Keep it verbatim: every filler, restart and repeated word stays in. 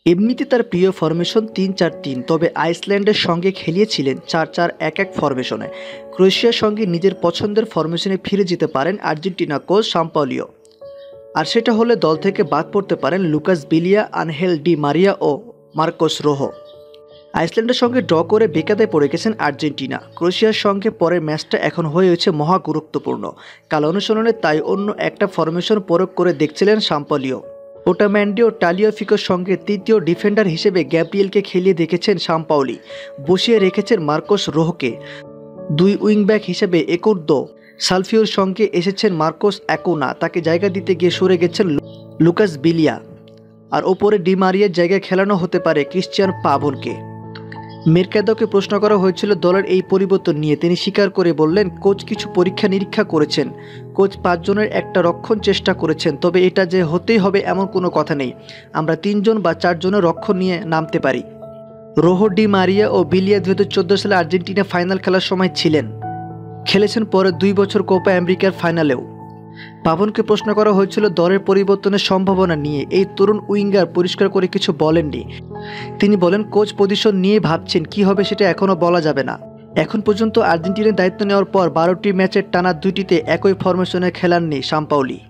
এমনিতে তার প্রিয় ফরমেশন তিন চার তিন, তবে আইসল্যান্ডের সঙ্গে খেলিয়েছিলেন চার চার এক এক ফরমেশনে। ক্রোয়েশিয়ার সঙ্গে নিজের পছন্দের ফরমেশনে ফিরে যেতে পারেন আর্জেন্টিনা কোচ সাম্পাওলিও, আর সেটা হলে দল থেকে বাদ পড়তে পারেন Lucas Biglia, Angel Di Maria ও মার্কোস রোহো। আইসল্যান্ডের সঙ্গে ড্র করে বেকায়দায় পড়ে গেছেন আর্জেন্টিনা। ক্রোয়েশিয়ার সঙ্গে পরের ম্যাচটা এখন হয়ে হয়েছে মহা গুরুত্বপূর্ণ। কাল অনুশীলনে তাই অন্য একটা ফরমেশন প্রয়োগ করে দেখছিলেন সাম্পাওলিও। ওটাম্যান্ডি ও টালিয়াফিকোর সঙ্গে তৃতীয় ডিফেন্ডার হিসেবে গ্যাব্রিয়েলকে খেলিয়ে দেখেছেন সাম্পাওলি। বসিয়ে রেখেছেন মার্কোস রোহোকে। দুই উইংব্যাক হিসেবে একুর্দো সালফিওর সঙ্গে এসেছেন মার্কোস অ্যাকুনা, তাকে জায়গা দিতে গিয়ে সরে গেছেন লুকাস বিলিয়া। আর ওপরে ডি মারিয়ার জায়গায় খেলানো হতে পারে ক্রিশ্চিয়ান পাভনকে। মেরকাদোকে প্রশ্ন করা হয়েছিল দলের এই পরিবর্তন নিয়ে, তিনি স্বীকার করে বললেন, কোচ কিছু পরীক্ষা নিরীক্ষা করেছেন, কোচ পাঁচজনের একটা রক্ষণ চেষ্টা করেছেন, তবে এটা যে হতেই হবে এমন কোনো কথা নেই, আমরা তিনজন বা চারজনের রক্ষণ নিয়ে নামতে পারি। রোহো, ডি মারিয়া ও বিলিয়া দুই হাজার চোদ্দো সালে আর্জেন্টিনা ফাইনাল খেলার সময় ছিলেন, খেলেছেন পরে দুই বছর কোপা আমেরিকার ফাইনালেও। পাভনকে প্রশ্ন করা হয়েছিল দলের পরিবর্তনের সম্ভাবনা নিয়ে, এই তরুণ উইঙ্গার পরিষ্কার করে কিছু বলেননি। তিনি বলেন, কোচ পজিশন নিয়ে ভাবছেন, কি হবে সেটা এখনও বলা যাবে না। এখন পর্যন্ত আর্জেন্টিনার দায়িত্ব নেওয়ার পর বারোটি ম্যাচের টানা দুইটিতে একই ফরমেশনে খেলাননি সাম্পাওলি।